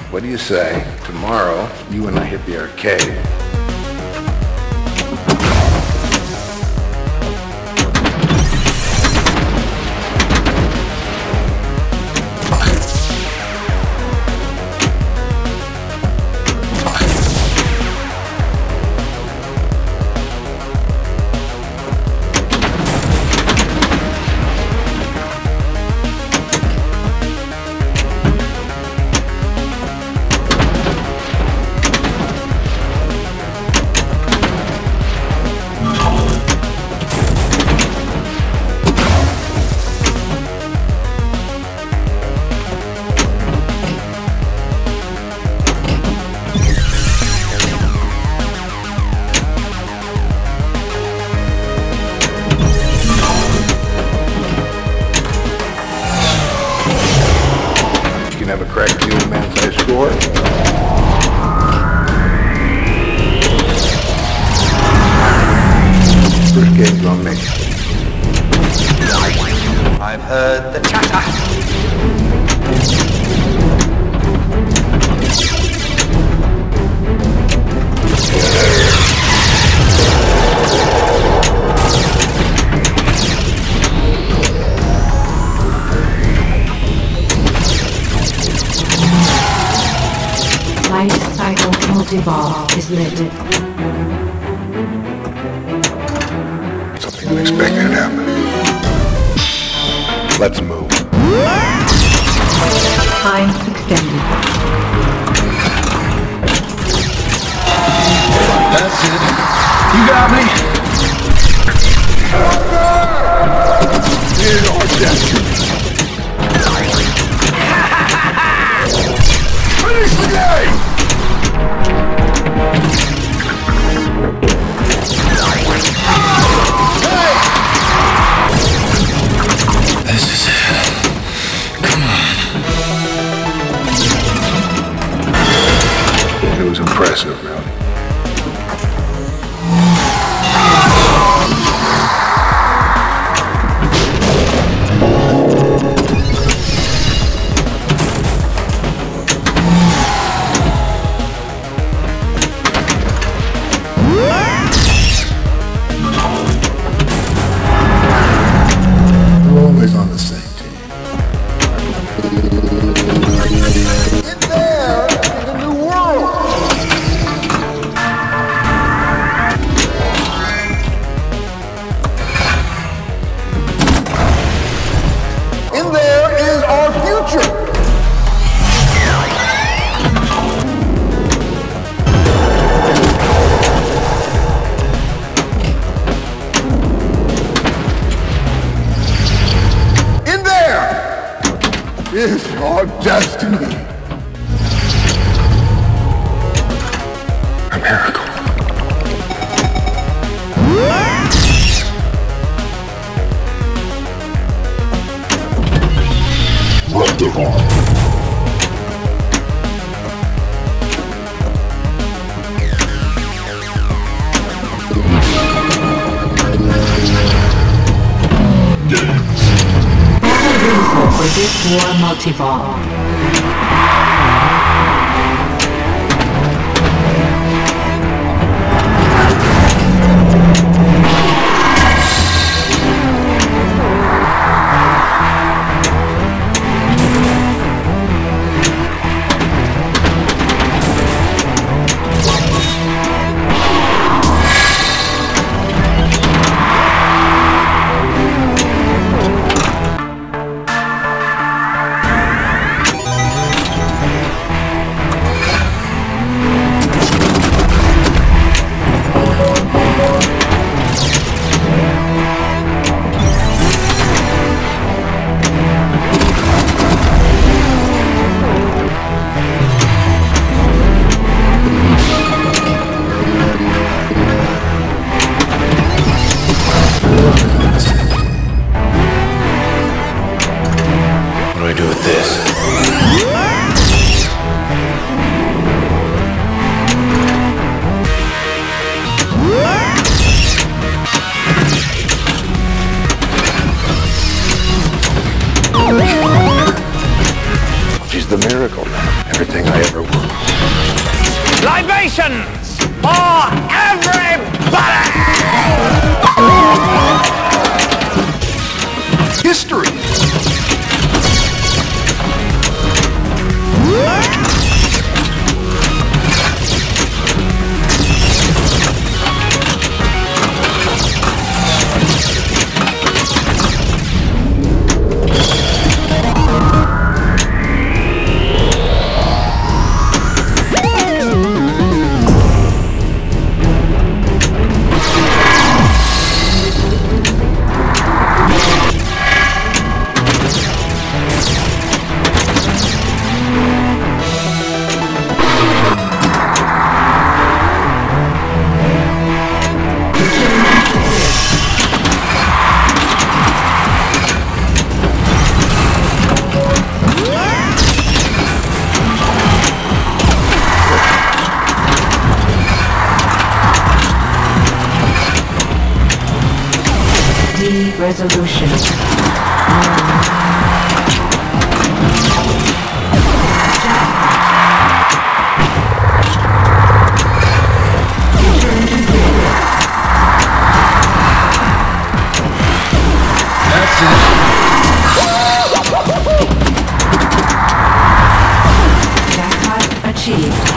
What do you say? Tomorrow, you and I hit the arcade. Have a crack at the old man's high score. First game's on me. I've heard the chatter. Life cycle multi-ball is lifted. Something unexpected happened. Let's move. Time extended. That's it. You got me. It is our destiny. Finish the game! This is it. Come on. It was impressive, really. Always on the same team. In there, in the new world. In there is our future. Is our destiny. A miracle. Wonderful. For this war multi-ball. She's the miracle now. Everything I ever Libations for everybody! History. Resolution. That's it. Jackpot achieved.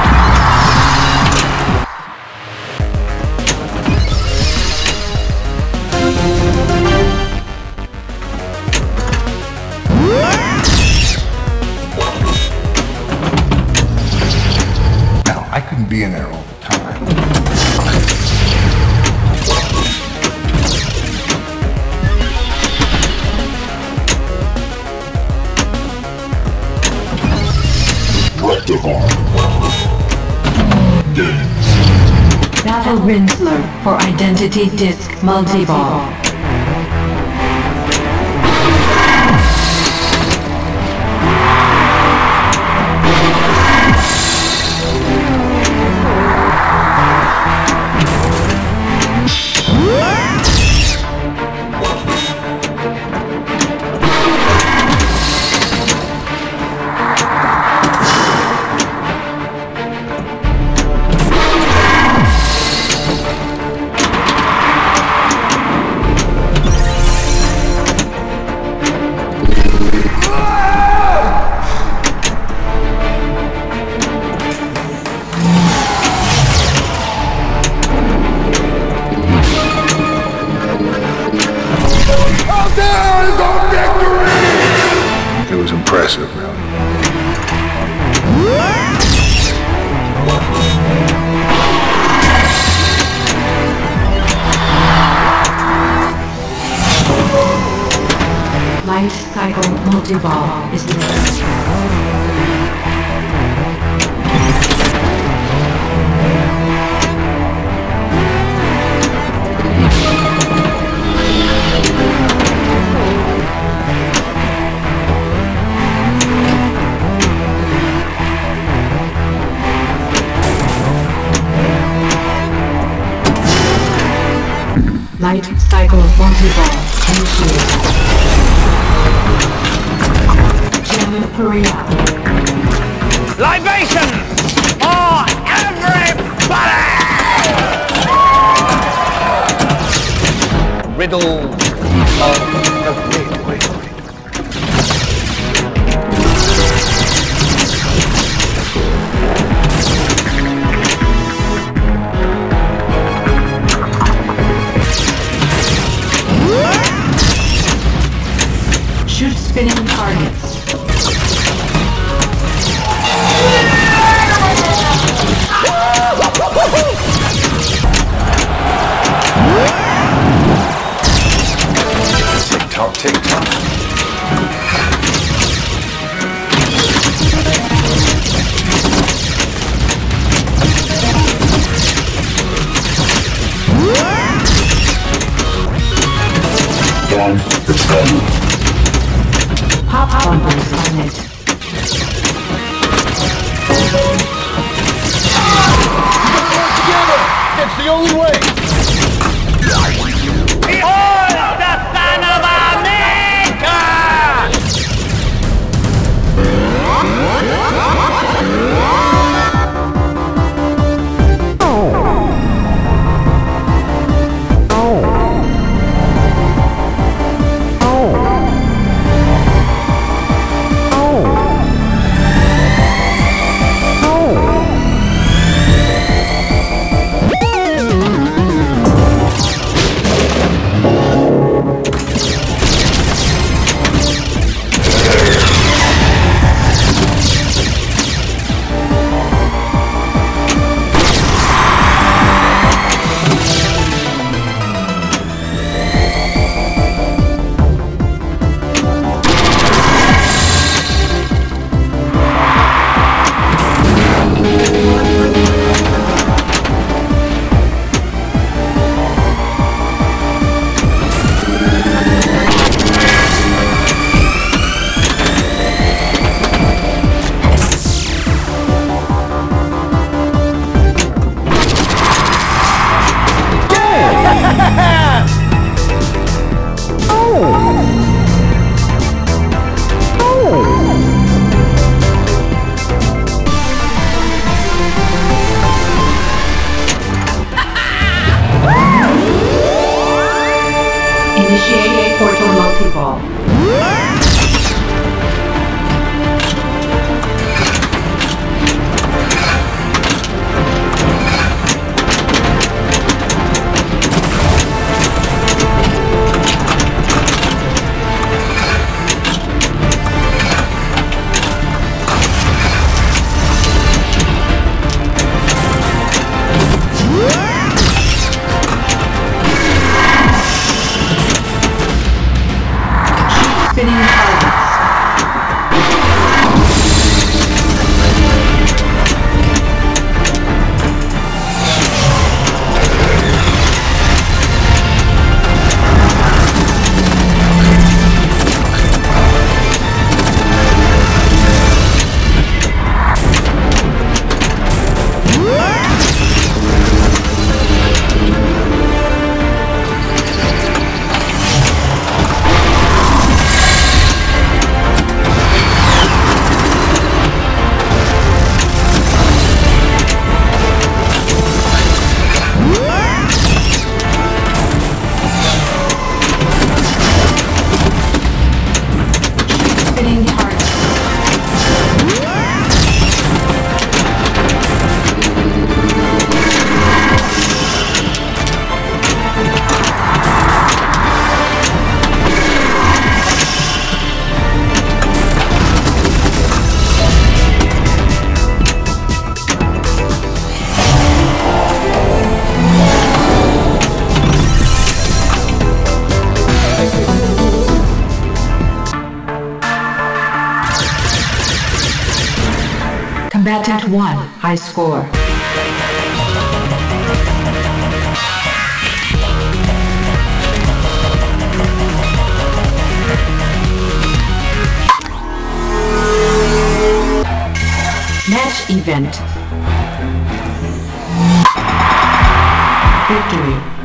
I couldn't be in there all the time. Battle Rinsler for Identity Disc Multiball. It was impressive, really. Life Cycle Multiball is next. Light Cycle Multiball initiated. Enquiries. Libations for everybody! Riddle of wait. Shoot spinning targets. Tick-tock. Pop bumpers on it. Together! It's the only way! Behold the son of our maker! Combatant 1, high score. Match event. Victory.